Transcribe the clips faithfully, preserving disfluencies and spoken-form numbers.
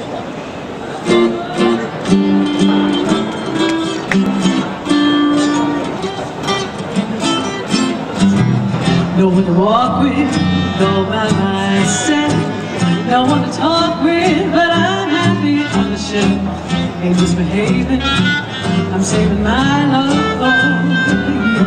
No one to walk with, all by myself. No one to talk with, but I'm happy on the shelf. Ain't misbehaving, I'm saving my love for you.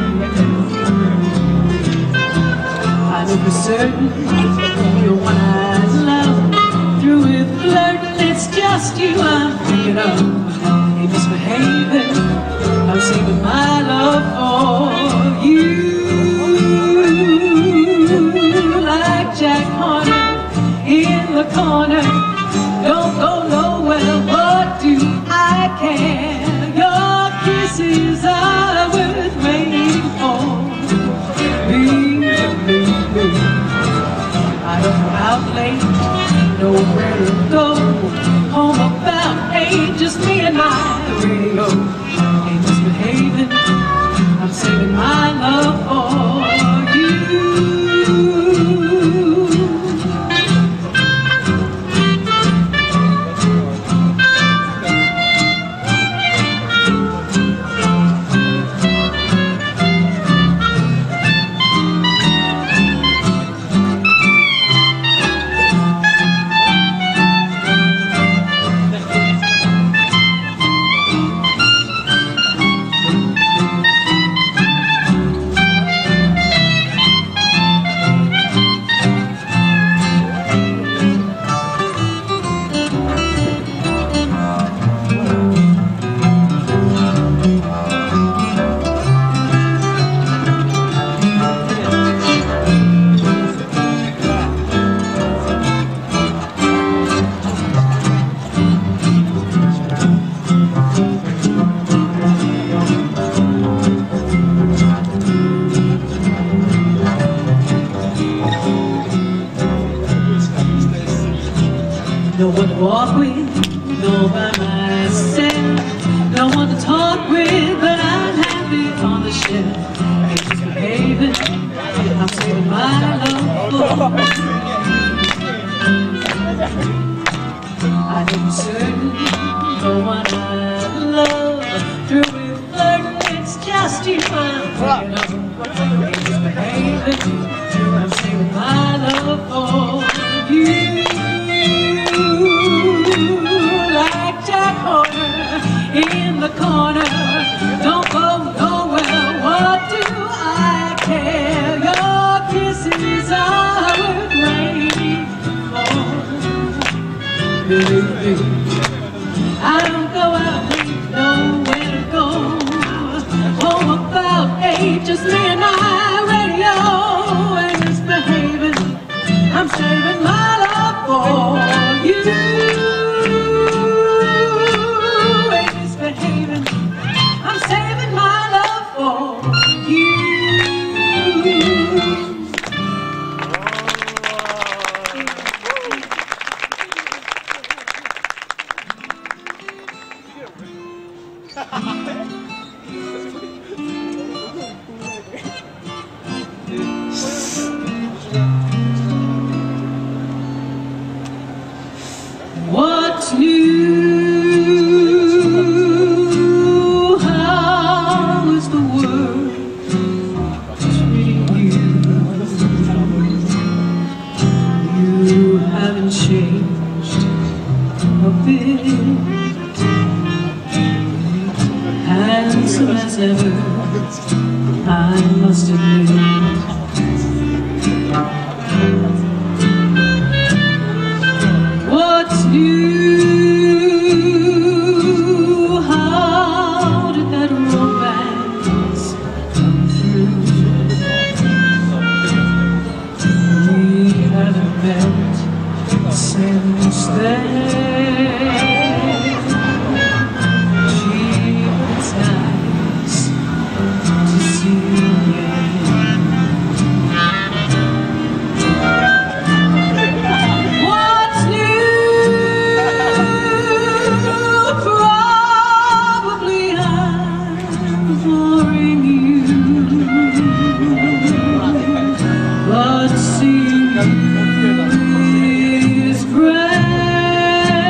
I know for certain you're one I love. Through with flirting, it's just you I'm thinking of. Ain't misbehaving, I'm saving my love for you. Like Jack Horner in the corner, don't go nowhere, what do I care? Your kisses are worth waiting for. Believe me, I don't go out late, nowhere to go. Home about eight, just me and my radio. Ain't misbehaving, I'm saving my love for you. No one to walk with, no by myself. No one to talk with, but I'm happy on the shelf. Ain't misbehaving, I'm saving my love for you. I know for certain, no one I love. Through with flirting, it's just you I'm thinking of. Ain't misbehaving, I'm saving my love for you. Like Jack Horner in the corner, don't go nowhere, what do I care? Your kisses are worth waiting for. Baby, I don't go out late, nowhere to go. Home about eight, just me and my radio. Ain't misbehaving, I'm saving my love for you. I'm saving my love for you. What's new? Changed a bit, handsome as ever, I must admit. What's new? How did that romance come through? We haven't met since then. Gee, it's nice to see you again. What's new? Probably I'm boring you, but see you is grand.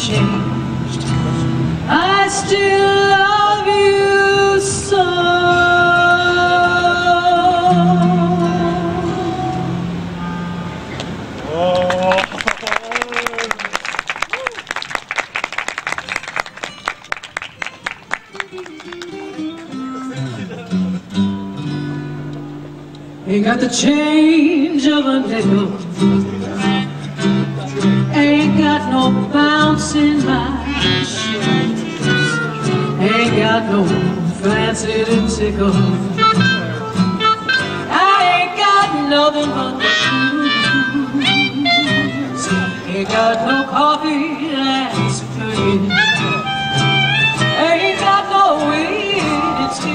changed. I still love you so. Ain't got the change of a nickel, ain't got no bounce in my shoes, ain't got no fancy to tickle, I ain't got nothing but the blues, ain't got no coffee that's good, ain't got no weed to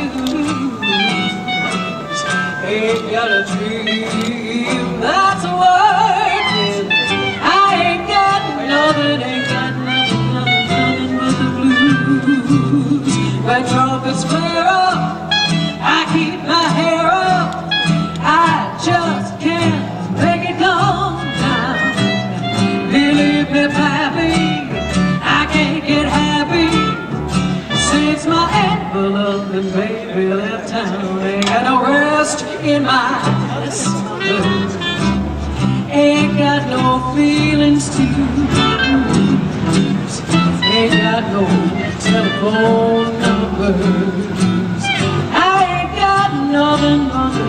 ain't got a dream that's working. I ain't got nothing, ain't got nothing, nothing, nothing but the blues. When trumpets flare up, I keep my hair up. I just can't make it come down. Believe me, pappy, I can't get happy since my envelope and baby left town. Ain't got no rest in my soul, ain't got no feelings to lose, ain't got no telephone numbers, I ain't got nothing but the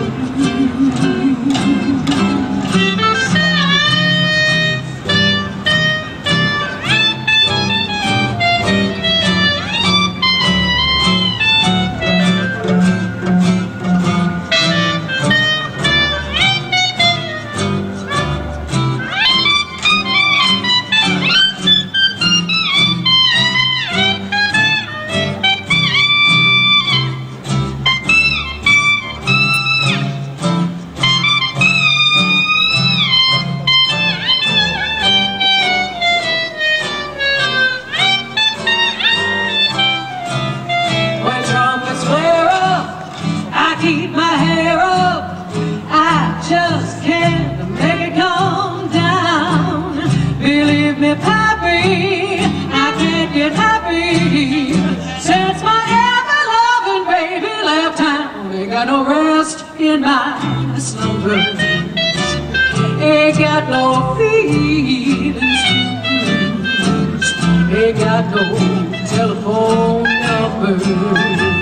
keep my hair up, I just can't make it come down. Believe me, pappy, I can't get happy since my ever-loving baby left town. Ain't got no rest in my slumbers, ain't got no feelings to lose, ain't got no telephone numbers.